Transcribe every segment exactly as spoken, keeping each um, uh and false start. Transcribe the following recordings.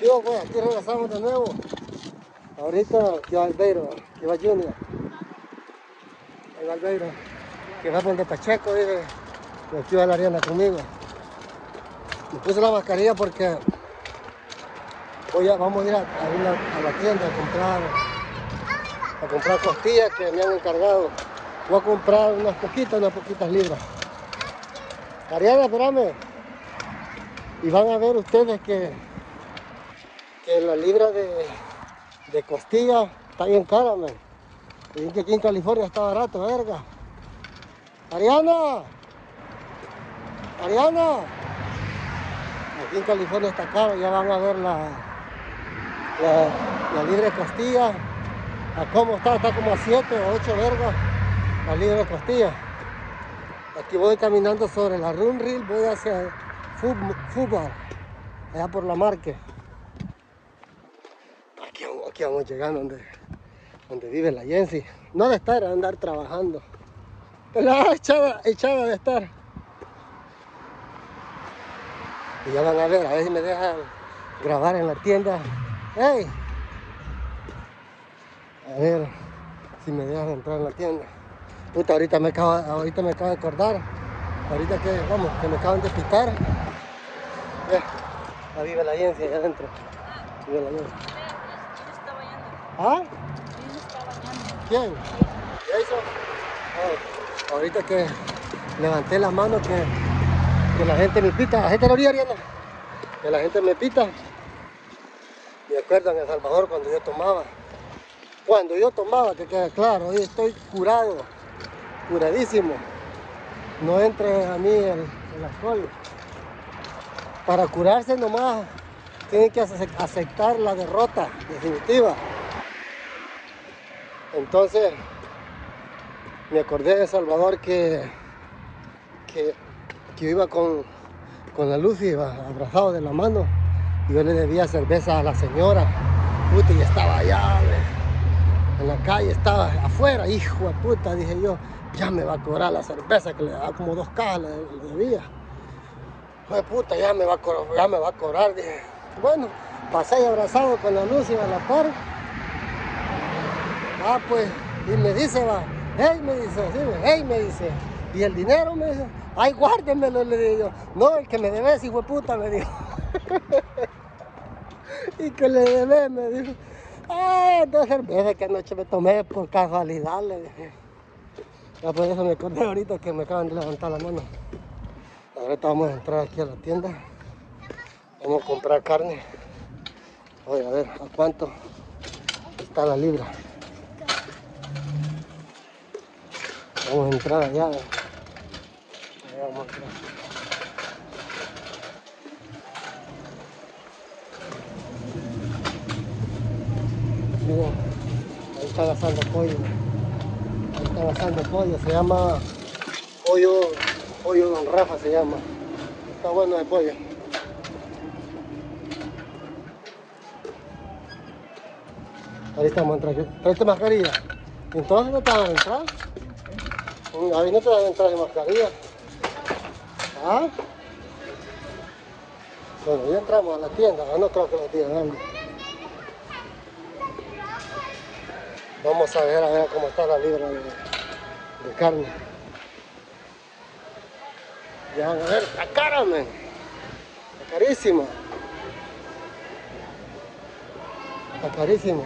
Yo, pues, aquí regresamos de nuevo. Ahorita, aquí va Albeiro, aquí va Junior. Ahí va Albeiro, que va por el de Pacheco, dice, y aquí va la Ariana conmigo. Me puse la mascarilla porque hoy ya vamos a ir a, a, ir a, a la tienda a comprar, a comprar costillas que me han encargado. Voy a comprar unas poquitas, unas poquitas libras. Ariana, espérame. Y van a ver ustedes que, que la libra de, de costilla está bien cara, man. Dicen que aquí en California está barato, verga. Ariana, Ariana. Aquí en California está caro, ya van a ver la, la, la libra de costilla. A cómo está, está como a siete o ocho vergas la libra de costilla. Aquí voy caminando sobre la Run Reel, voy hacia fútbol, allá por la Marque. Aquí, aquí vamos llegando donde, donde vive la Jensi. No de estar, de andar trabajando. La echada, echada de estar. Y ya van a ver, a ver si me dejan grabar en la tienda. ¡Hey! A ver si me dejan entrar en la tienda. Puta, ahorita me acabo, ahorita me acabo de acordar. Ahorita que, vamos, que me acaban de pitar. Eh, ahí vive la Jensi allá adentro. Vive la Jensi. ¿Ah? ¿Quién? ¿Jason? Oh, ahorita que levanté la mano que, que la gente me pita, la gente lo haría, ¿no? Que la gente me pita. Me acuerdo en El Salvador cuando yo tomaba. Cuando yo tomaba, que queda claro, hoy estoy curado, curadísimo. No entre a mí el, el alcohol. Para curarse nomás tienen que aceptar la derrota definitiva. Entonces me acordé de El Salvador que, que, que iba con, con la Lucy, iba abrazado de la mano, y yo le debía cerveza a la señora. Puta, y estaba allá, en la calle, estaba afuera, hijo de puta, dije yo, ya me va a cobrar la cerveza, que le daba como dos cajas, le, le debía. Hijo de puta, ya me va a cobrar, ya me va a cobrar, dije. Bueno, pasé ahí abrazado con la Lucy a la par. Ah, pues, y me dice, va, hey, me dice, sí, hey, me dice, y el dinero, me dice, ay, guárdemelo, le digo yo. No, el que me debes, hijo de puta, me dijo. Y que le debes, me dijo. Ah, dos cervezas que anoche me tomé por casualidad, le dije. Ya por eso me acordé ahorita que me acaban de levantar la mano. Ahorita vamos a entrar aquí a la tienda. Vamos a comprar carne. Oye, a ver, ¿a cuánto está la libra? Vamos a entrar allá. Allá vamos a entrar. Miren, ahí están asando pollo. Ahí están asando pollo. Se llama pollo, pollo Don Rafa se llama. Está bueno el pollo. Ahí estamos entrando. Traete mascarilla. Entonces no te van a entrar. Ahí no te van a entrar de mascarilla. ¿Ah? Bueno, ya entramos a la tienda. No creo que la tienda grande. Vamos a ver a ver cómo está la libra de, de carne. Ya van a ver, está cara, man. Está carísima. Está carísima.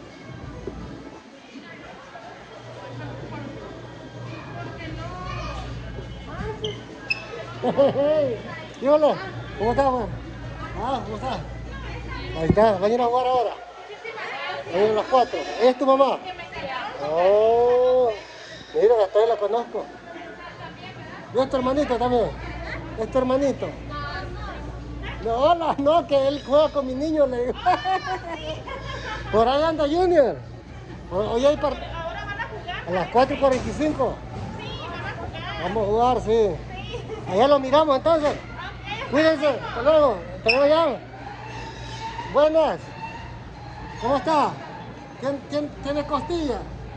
¿Y hola? ¿Cómo estás, man? Ah, ¿cómo estás? Ahí está, ¿van a ir a jugar ahora? Van a ir a las cuatro. ¿Ella es tu mamá? Oh, mira, hasta ahí la conozco. ¿Y es tu hermanito también? ¿Es tu hermanito? No, hola, no, que él juega con mi niño, le digo. Por ahí anda Junior. Hoy hay part... a las cuatro y cuarenta y cinco. Vamos a jugar, sí. Allá lo miramos entonces. Cuídense, hasta luego. Hasta luego ya. Buenas. ¿Cómo está? ¿Tien, tien, ¿Tiene costilla?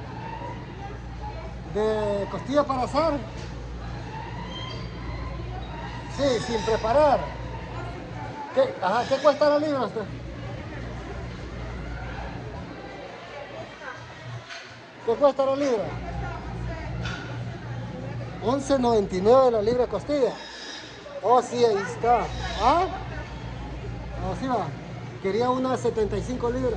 ¿De costilla para asar? Sí, sin preparar. ¿Qué, ajá, ¿qué cuesta la libra usted? ¿Qué cuesta la libra? once noventa y nueve la libra de costilla. Oh, sí, ahí está. ¿Ah? Oh, sí va. Quería una setenta y cinco libras.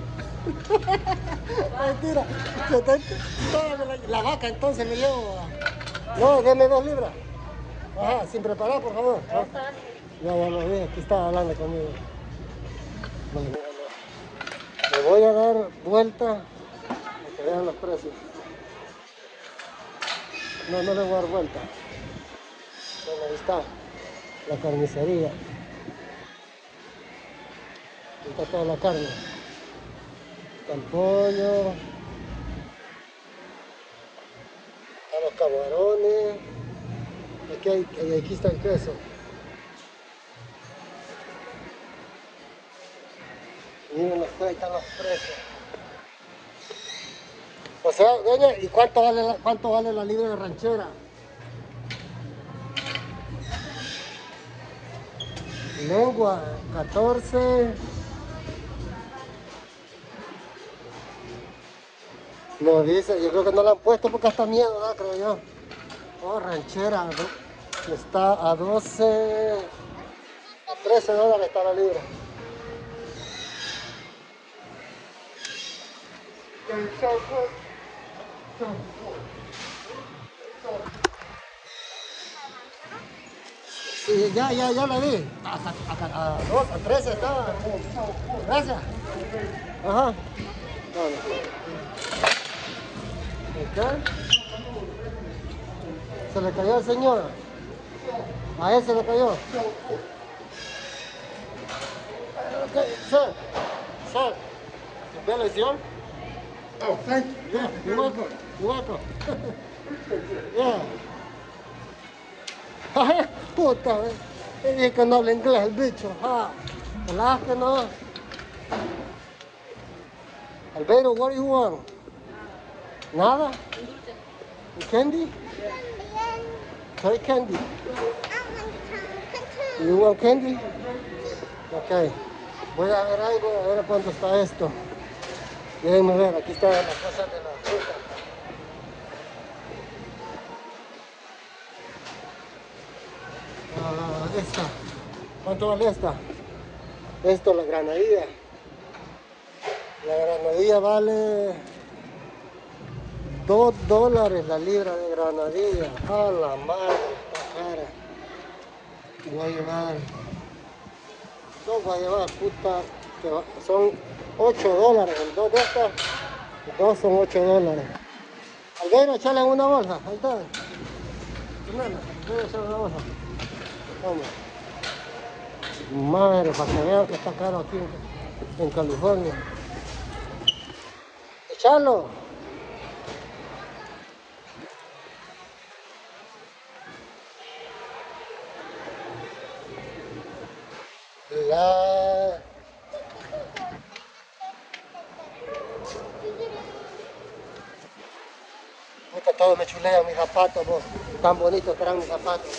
Mentira. setenta. No, la, la vaca entonces me llevo. No, deme dos libras. Ajá, sin preparar, por favor. ¿Ah? Ya, ya lo vi, aquí estaba hablando conmigo. Bueno, le voy a dar vuelta para que vean los precios. No, no le voy a dar vuelta. Bueno, ahí está la carnicería. Ahí está toda la carne. Está el pollo. Están los camarones. Aquí, hay, aquí está el queso. Miren, ahí están los precios. O sea, doña, ¿y cuánto vale la, cuánto vale la libra de ranchera? Lengua, catorce. No dice, yo creo que no la han puesto porque hasta miedo, ¿no? Creo yo. Oh, ranchera, ¿no? Está a doce, a trece dólares está la libra. Sí, ya, ya, ya la vi. A, a, a, dos, a trece estaba. Gracias. Ajá. Bueno. ¿Qué? ¿Se le cayó al señor? A él se le cayó. Okay, sir. Sir. ¿Ve la lesión? Oh, thank you. Yeah, you're welcome. You're welcome. Yeah. Puta, eh. Dije que no habla inglés el bicho. Ah, ¿verdad que no? Albedo, what do you want? ¿Nada? ¿Candy? Soy candy. You want candy? Ok. Voy a ver algo, a ver cuánto está esto. Déjenme ver, aquí está la cosa de la fruta. Ah, esta. ¿Cuánto vale esta? Esto, la granadilla. La granadilla vale dos dólares la libra de granadilla. A la madre, está cara. Voy a llevar. No voy a llevar, puta. Que va, son ocho dólares. En dos de estas, dos son ocho dólares. Alguien echarle en una bolsa. Ahí está. Nena, voy a echarle una bolsa. Vamos. Madre, para que vean que está caro aquí en, en California. Echarlo. La... Puta, todo me chulean mis zapatos, vos. Tan bonitos que eran mis zapatos.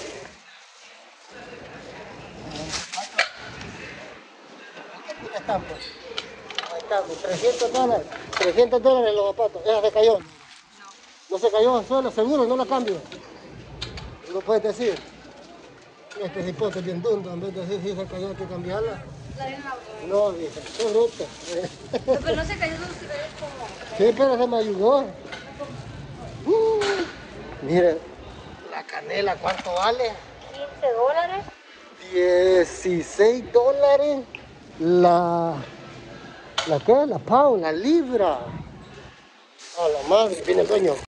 Aquí están, pues. Ahí están, pues. trescientos dólares. trescientos dólares los zapatos. Esa se cayó. No. No se cayó al suelo, seguro, no la cambio. ¿Lo puedes decir? Este cipote es bien dundo, en vez de decir si se cayó hay que cambiarla. No, dice, qué bruto. No, pero no se cayó, no se cayó como... Sí, pero se me ayudó. Uh, miren, la canela, ¿cuánto vale? quince dólares. dieciséis dólares la... ¿La qué? La pound, la libra. A la madre, viene el dueño.